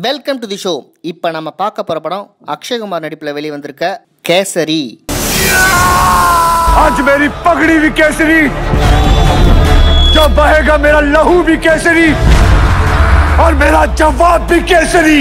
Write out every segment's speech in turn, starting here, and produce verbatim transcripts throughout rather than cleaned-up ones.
Welcome to the show. இப்போ நம்ம பார்க்க போற படம் அக்ஷய் குமார் நடிப்பில் வெளியே வந்திருக்க கேசரி. आज मेरी पगड़ी भी केसरी, जब बहेगा मेरा लहू भी केसरी और मेरा जवाब भी केसरी.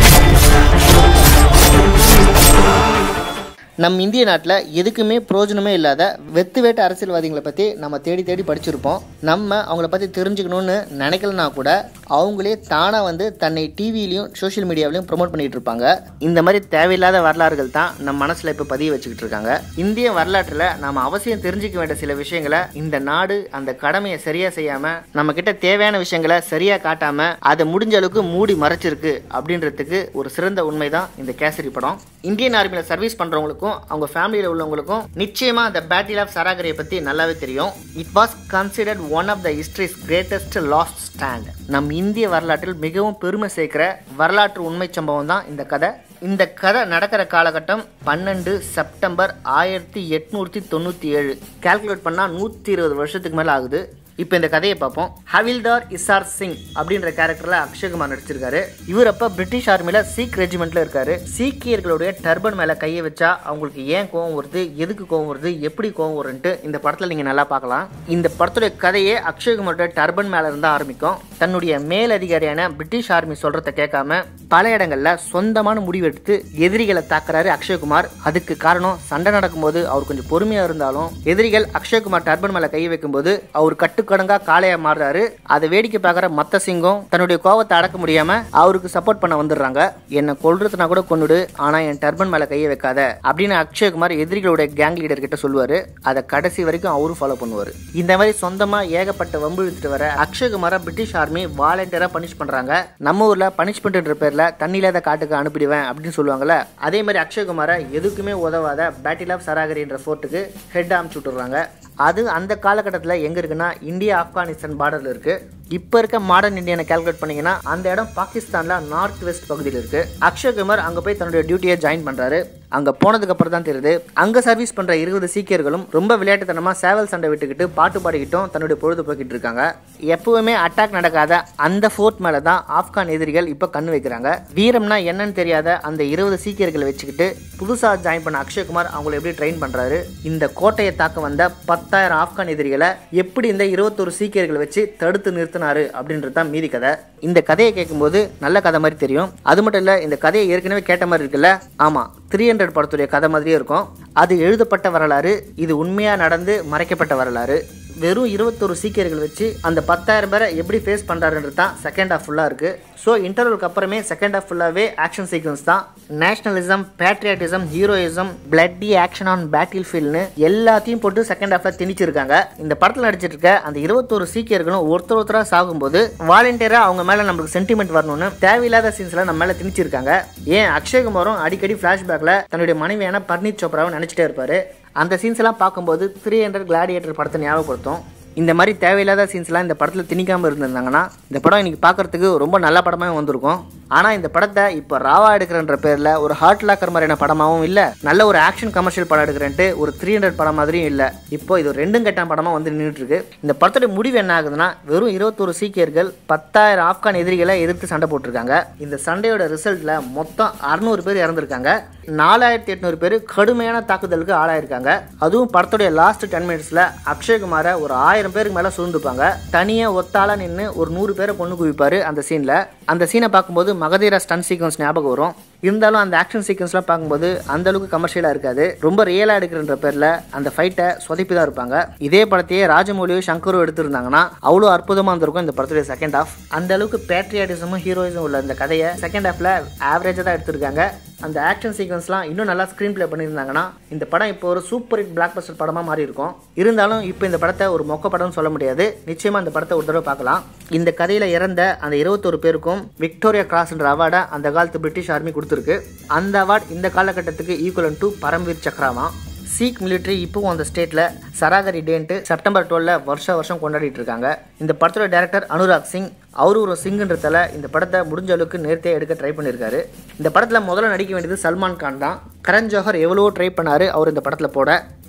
நம் இந்திய நாட்டில் எதுக்குமே பிரயோஜனமே இல்லாத வெத்து வேட்டு அரசியல்வாதிகளை பற்றி நம்ம தேடி தேடி படிச்சிருப்போம். நம்ம அவங்கள பற்றி தெரிஞ்சுக்கணும்னு நினைக்கலனா கூட அவங்களே தானாக வந்து தன்னை டிவிலையும் சோஷியல் மீடியாவிலையும் ப்ரொமோட் பண்ணிகிட்டு இருப்பாங்க. இந்த மாதிரி தேவையில்லாத வரலாறுகள் தான் நம்ம மனசில் இப்போ பதிய வச்சுக்கிட்டு இருக்காங்க. இந்திய வரலாற்றில் நம்ம அவசியம் தெரிஞ்சிக்க வேண்டிய சில விஷயங்களை இந்த நாடு அந்த கடமையை சரியாக செய்யாமல் நம்ம கிட்ட தேவையான விஷயங்களை சரியாக காட்டாமல் அதை முடிஞ்ச அளவுக்கு மூடி மறைச்சிருக்கு அப்படின்றதுக்கு ஒரு சிறந்த உண்மை தான் இந்த கேசரி படம். இந்தியன் ஆர்மியில் சர்வீஸ் பண்ணுறவங்களுக்கும் அவங்க ஃபேமிலியில் உள்ளவங்களுக்கும் நிச்சயமா அந்த பேட்டில் ஆஃப் சராகரியை பற்றி நல்லாவே தெரியும். It was considered one of the history's greatest last stand. நம் இந்திய வரலாற்றில் மிகவும் பெருமை சேர்க்கிற வரலாற்று உண்மை சம்பவம் தான் இந்த கதை. இந்த கதை நடக்கிற காலகட்டம் பன்னெண்டு செப்டம்பர் ஆயிரத்தி எட்நூத்தி தொண்ணூற்றி ஏழு. கால்குலேட் பண்ணால் நூற்றி இருபது வருஷத்துக்கு மேலே ஆகுது. இப்போ இந்த கதையை பார்ப்போம். ஹவில்தார் இஷார் சிங் அப்படின்ற கேரக்டரில் அக்ஷய் குமார் நடிச்சிருக்காரு. இவர் அப்போ பிரிட்டிஷ் ஆர்மியில் சீக் ரெஜிமெண்ட்டில் இருக்காரு. சீக்கியர்களுடைய டர்பன் மேலே கையை வச்சா அவங்களுக்கு ஏன் கோவம் வருது, எதுக்கு கோவம் வருது, எப்படி கோவம் வருன்ட்டு இந்த படத்தில் நீங்கள் நல்லா பார்க்கலாம். இந்த படத்துடைய கதையே அக்ஷய் குமாரோட டர்பன் மேலே இருந்தால் ஆரம்பிக்கும். தன்னுடைய மேல் அதிகாரியான பிரிட்டிஷ் ஆர்மி சொல்கிறத கேட்காம பல இடங்களில் சொந்தமான முடிவெடுத்து எதிரிகளை தாக்குறாரு அக்ஷய்குமார். அதுக்கு காரணம் சண்டை நடக்கும்போது அவர் கொஞ்சம் பொறுமையாக இருந்தாலும் எதிரிகள் அக்ஷய்குமார் டர்பன் மேலே கையை வைக்கும்போது அவர் கட்டு கடங்கா காளையா மாறுறாரு. அதை வேடிக்கை பார்க்குற மத்த சிங்கம் தன்னுடைய கோவத்தை அடக்க முடியாம அவருக்கு சப்போர்ட் பண்ண வந்துடுறாங்க. என்ன கொல்றதுனா கூட கொன்னுடு, ஆனா என் டர்பன் மேல கையை வைக்காத அப்படின்னு அக்ஷய்குமார் எதிரிகளுடைய கேங் லீடர் கிட்ட சொல்லுவாரு. அதை கடைசி வரைக்கும் அவரும் ஃபாலோ பண்ணுவாரு. இந்த மாதிரி சொந்தமா ஏகப்பட்ட வம்பு இழுத்துட்டு வர அக்ஷய்குமாரை பிரிட்டிஷ் ஆர்மி வாலண்டியரா பனிஷ் பண்றாங்க. நம்ம ஊர்ல பனிஷ்மெண்ட்ன்ற பேர்ல தண்ணி இல்லாத காட்டுக்கு அனுப்பிடுவேன் அப்படின்னு சொல்லுவாங்கல்ல, அதே மாதிரி அக்ஷய்குமாரை எதுக்குமே உதவாத பேட்டில் ஆஃப் சராகரின்ற ஃபோர்ட்டுக்கு ஹெட் அனுப்பிச்சு விட்டுறாங்க. அது அந்த காலகட்டத்தில் எங்கே இருக்குன்னா இந்தியா ஆப்கானிஸ்தான் பார்டரில் இருக்குது. இப்போ இருக்க மாடர்ன் இந்தியனை கால்குலேட் பண்ணிங்கன்னா அந்த இடம் பாகிஸ்தானில் நார்த் வெஸ்ட் பகுதியில் இருக்குது. அக்ஷய்குமார் அங்கே போய் தன்னுடைய டியூட்டியை ஜாயின் பண்ணுறாரு. அங்கே போனதுக்கு அப்புறம் தான் தெரியுது அங்கே சர்வீஸ் பண்ணுற இருபது சீக்கியர்களும் ரொம்ப விளையாட்டுத்தனமாக சேவல் சண்டை விட்டுக்கிட்டு பாட்டு பாடிக்கிட்டும் தன்னுடைய பொழுதுபோக்கிட்டு இருக்காங்க. எப்பவுமே அட்டாக் நடக்காத அந்த ஃபோர்ட் மேலே தான் ஆப்கான் எதிரிகள் இப்போ கண்ணு வைக்கிறாங்க. வீரம்னா என்னன்னு தெரியாத அந்த இருபது சீக்கியர்களை வச்சுக்கிட்டு புதுசாக ஜாயின் பண்ண அக்ஷய்குமார் அவங்களை எப்படி ட்ரெயின் பண்ணுறாரு. இந்த கோட்டையை தாக்க வந்த பத்தாயிரம் ஆப்கான் எதிரிகளை எப்படி இந்த இருபத்தொரு சீக்கியர்களை வச்சு தடுத்து நிறுத்தினாரு அப்படின்றது தான் மீதி கதை. இந்த கதையை கேட்கும்போது நல்ல கதை மாதிரி தெரியும். அது மட்டும் இல்லை, இந்த கதையை ஏற்கனவே கேட்ட மாதிரி இருக்குல்ல. ஆமாம், த்ரீ ஹண்ட்ரட் படத்துடைய கதை மாதிரியே இருக்கும். அது எழுதப்பட்ட வரலாறு, இது உண்மையாக நடந்து மறைக்கப்பட்ட வரலாறு. வெறும் இருபத்தொரு சீக்கியர்கள் வச்சு அந்த பத்தாயிரம் பேரை எப்படி ஃபேஸ் பண்ணுறாருன்றது தான் செகண்ட் ஹாஃப் ஃபுல்லாக இருக்குது. ஸோ இன்டர்வலுக்கு அப்புறமே செகண்ட் ஹாஃப் ஃபுல்லாகவே ஆக்ஷன் சீக்வன்ஸ் தான். Nationalism, patriotism, heroism, bloody action on battle ஃபீல்ட்னு எல்லாத்தையும் போட்டு செகண்ட் ஹாஃபில் திணிச்சிருக்காங்க. இந்த படத்தில் நடிச்சிட்டு இருக்க அந்த இருபத்தொரு சீக்கியர்களும் ஒருத்தர் ஒருத்தராக சாகும்போது வாலண்டியராக அவங்க மேலே நம்மளுக்கு சென்டிமெண்ட் வரணும்னு தேவையில்லாத சீன்ஸ்லாம் நம்ம மேலே திணிச்சிருக்காங்க. ஏன் அக்ஷய்குமாரும் அடிக்கடி ஃப்ளாஷ்பேக்கில் தன்னுடைய மனைவியான பர்னீத் சோப்ராவை நினச்சிட்டே இருப்பார். அந்த சீன்ஸ் எல்லாம் பார்க்கும்போது த்ரீ ஹண்ட்ரட் கிளாடியேட்டர் படத்தை ஞாபகப்படுத்தும். இந்த மாதிரி தேவையில்லாத சீன்ஸ்லாம் இந்த படத்தில் திணிக்காமல் இருந்திருந்தாங்கன்னா இந்த படம் இன்னைக்கு பார்க்கறதுக்கு ரொம்ப நல்ல படமாக வந்திருக்கும். ஆனால் இந்த படத்தை இப்போ ராவா எடுக்கிறன்ற பேரில் ஒரு ஹார்ட் லாக்கர் மாதிரியான படமாகவும் இல்லை, நல்ல ஒரு ஆக்ஷன் கமர்ஷியல் படம் எடுக்கிறேன்ட்டு ஒரு த்ரீ ஹண்ட்ரட் படம் மாதிரியும் இல்லை. இப்போ இது ரெண்டும் கெட்ட படமாக வந்து நின்றுட்டு இருக்கு. இந்த படத்தோட முடிவு என்ன ஆகுதுன்னா, வெறும் இருபத்தொரு சீக்கியர்கள் பத்தாயிரம் ஆப்கான் எதிரிகளை எதிர்த்து சண்டை போட்டிருக்காங்க. இந்த சண்டையோட ரிசல்ட்ல மொத்தம் அறுநூறு பேர் இறந்துருக்காங்க. நாலாயிரத்தி எட்நூறு பேர் கடுமையான தாக்குதலுக்கு ஆளாயிருக்காங்க. அதுவும் படத்துடைய லாஸ்ட் டென் மினிட்ஸ்ல அக்ஷய்குமாரை ஒரு ஆயிரம் பேருக்கு மேல சூழ்ந்துப்பாங்க. தனியா ஒத்தாளா நின்று ஒரு நூறு பேரை கொண்டு குவிப்பாரு அந்த சீன்ல. அந்த சீனை பார்க்கும்போது மகதீரா ஸ்டன் சீக்வன்ஸ் ஞாபகம் வரும். இருந்தாலும் அந்த ஆக்ஷன் சீக்வன்ஸ்லாம் பார்க்கும்போது அந்த அளவுக்கு கமர்ஷியலாக இருக்காது. ரொம்ப ரியலாக எடுக்கிறன்ற பேரில் அந்த ஃபைட்டை சொதப்பி தான் இருப்பாங்க. இதே படத்தையே ராஜமௌலியும் சங்கரும் எடுத்திருந்தாங்கன்னா அவ்வளோ அற்புதமாக இருந்திருக்கும் இந்த படத்துடைய செகண்ட் ஹாஃப். அந்த அளவுக்கு பேட்ரியாட்டிசமும் ஹீரோயிசமும் உள்ள இந்த கதையை செகண்ட் ஹாஃபில் ஆவரேஜாக தான் எடுத்திருக்காங்க. அந்த ஆக்ஷன் சீக்வன்ஸ்லாம் இன்னும் நல்லா ஸ்க்ரீன் பிளே பண்ணியிருந்தாங்கன்னா இந்த படம் இப்போ ஒரு சூப்பர் ஹிட் பிளாக் பஸ்டர் படமாக மாறி இருக்கும். இருந்தாலும் இப்போ இந்த படத்தை ஒரு மொக்க படம்னு சொல்ல முடியாது. நிச்சயமாக இந்த படத்தை ஒரு தடவை பார்க்கலாம். இந்த கதையில் இறந்த அந்த இருபத்தொரு பேருக்கும் விக்டோரியா கிராஸ்ன்ற அவார்டை அந்த காலத்து பிரிட்டிஷ் ஆர்மி கொடுத்துருக்கு. அந்த அவார்டு இந்த காலகட்டத்துக்கு ஈக்குவலன் டு பரம்வீர் சக்ராமா. சீக் மிலிட்ரி இப்போவும் அந்த ஸ்டேட்டில் சராகரி டேன்ட்டு செப்டம்பர் டுவெல்ல வருஷ வருஷம் கொண்டாடிட்டு இருக்காங்க. இந்த படத்தோட டைரக்டர் அனுராக் சிங், அவரு ஒரு சிங்குன்றதால இந்த படத்தை முடிஞ்ச அளவுக்கு நேர்த்தியாக எடுக்க ட்ரை பண்ணியிருக்காரு. இந்த படத்தில் முதல்ல நடிக்க வேண்டியது சல்மான் கான் தான். கரண் ஜோஹர் எவ்வளவோ ட்ரை பண்ணாரு அவர் இந்த படத்தில் போட.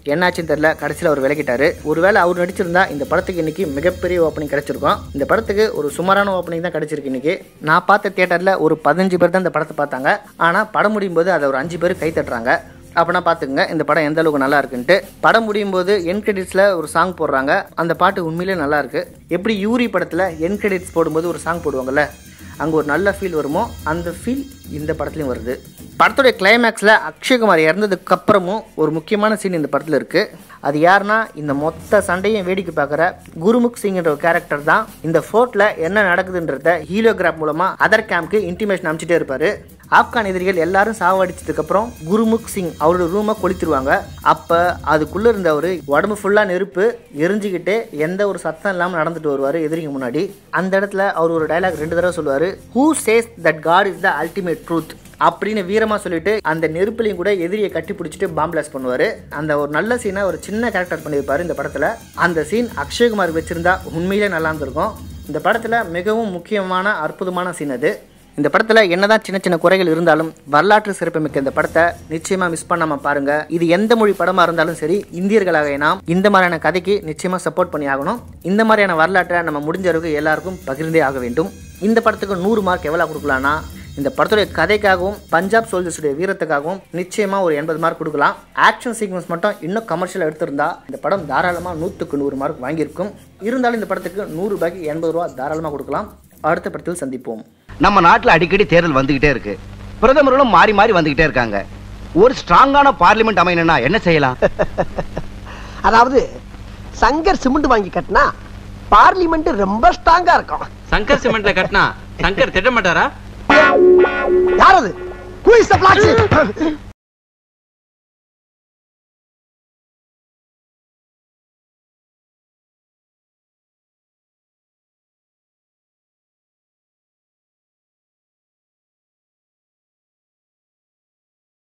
என்னாச்சுன்னு தெரியல, கடைசியில் அவர் விலகிட்டாரு. ஒருவேளை அவர் நடிச்சிருந்தா இந்த படத்துக்கு இன்னைக்கு மிகப்பெரிய ஓப்பனிங் கிடைச்சிருக்கும். இந்த படத்துக்கு ஒரு சுமாரான ஓப்பனிங் தான் கிடைச்சிருக்கு. இன்னைக்கு நான் பார்த்த தியேட்டர்ல ஒரு பதினஞ்சு பேர் தான் இந்த படத்தை பார்த்தாங்க. ஆனால் படம் முடியும் போது அதை ஒரு அஞ்சு பேர் கை தட்டுறாங்க. அப்படின்னா பார்த்துக்குங்க இந்த படம் எந்த அளவுக்கு நல்லா இருக்குன்ட்டு. படம் முடியும் போது என் கிரெடிட்ஸில் ஒரு சாங் போடுறாங்க. அந்த பாட்டு உண்மையிலே நல்லா இருக்கு. எப்படி யூரி படத்தில் என் கிரெடிட்ஸ் போடும்போது ஒரு சாங் போடுவாங்கல்ல, அங்கே ஒரு நல்ல ஃபீல் வருமோ அந்த ஃபீல் இந்த படத்துலையும் வருது. படத்துடைய கிளைமேக்ஸில் அக்ஷய்குமார் இறந்ததுக்கு அப்புறமும் ஒரு முக்கியமான சீன் இந்த படத்தில் இருக்குது. அது யாருன்னா, இந்த மொத்த சண்டையும் வேடிக்கை பார்க்குற குருமுக் சிங்ன்ற ஒரு கேரக்டர் தான் இந்த ஃபோர்ட்டில் என்ன நடக்குதுன்றத ஹீலியோகிராஃப் மூலமாக அதர் கேம்ப்க்கு இன்டிமேஷன் அனுப்பிச்சிட்டே இருப்பார். ஆப்கான் எதிரிகள் எல்லாரும் சாவடிச்சதுக்கப்புறம் குருமுக் சிங் அவரோட ரூமை கொளுத்திடுவாங்க. அப்போ அதுக்குள்ளே இருந்தவர் உடம்பு ஃபுல்லாக நெருப்பு எரிஞ்சுக்கிட்டு எந்த ஒரு சத்தம் இல்லாமல் நடந்துட்டு வருவார் எதிரிங்க முன்னாடி. அந்த இடத்துல அவர் ஒரு டைலாக் ரெண்டு தடவை சொல்லுவார், who says that God is the ultimate truth அப்படின்னு வீரமாக சொல்லிட்டு அந்த நெருப்புலையும் கூட எதிரியை கட்டி பிடிச்சிட்டு பாம் பிளாஸ்ட் பண்ணுவார். அந்த ஒரு நல்ல சீனை ஒரு சின்ன கேரக்டர் பண்ணியிருப்பார் இந்த படத்தில். அந்த சீன் அக்ஷய்குமார் வச்சிருந்தா உண்மையிலே நல்லா இருந்திருக்கும். இந்த படத்தில் மிகவும் முக்கியமான அற்புதமான சீன் அது. இந்த படத்தில் என்னதான் சின்ன சின்ன குறைகள் இருந்தாலும் வரலாற்று சிறப்புமிக்க இந்த படத்தை நிச்சயமாக மிஸ் பண்ணாமல் பாருங்கள். இது எந்த மொழி படமாக இருந்தாலும் சரி, இந்தியர்களாக நாம் இந்த மாதிரியான கதைக்கு நிச்சயமாக சப்போர்ட் பண்ணி ஆகணும். இந்த மாதிரியான வரலாற்றை நம்ம முடிஞ்ச அளவுக்கு எல்லாருக்கும் பகிர்ந்தே ஆக வேண்டும். இந்த படத்துக்கு நூறு மார்க் எவ்வளோ கொடுக்கலான்னா, இந்த படத்துடைய கதைக்காகவும் பஞ்சாப் சோல்ஜர்ஸுடைய வீரத்துக்காகவும் நிச்சயமாக ஒரு எண்பது மார்க் கொடுக்கலாம். ஆக்ஷன் சீக்வன்ஸ் மட்டும் இன்னும் கமர்ஷியலாக எடுத்திருந்தா இந்த படம் தாராளமாக நூற்றுக்கு நூறு மார்க் வாங்கியிருக்கும். இருந்தாலும் இந்த படத்துக்கு நூறு ரூபாய்க்கு எண்பது ரூபா தாராளமாக கொடுக்கலாம். அடுத்த படத்தில் சந்திப்போம். நம்ம நாட்டில் அடிக்கடி தேர்தல் வந்துகிட்டே இருக்கு. பிரதமர்களும் மாறி மாறி வந்துகிட்டே இருக்காங்க. ஒரு ஸ்ட்ராங்கான பார்லிமெண்ட் அமையணும்னா என்ன செய்யலாம்? அதாவது சங்கர் சிமெண்ட் வாங்கி கட்டினா பார்லிமெண்ட் ரொம்ப ஸ்ட்ராங்கா இருக்கும். சங்கர் சிமெண்ட்ல கட்டினா சங்கர் திட்ட மாட்டாரா? யாரது? Who is the black sheep?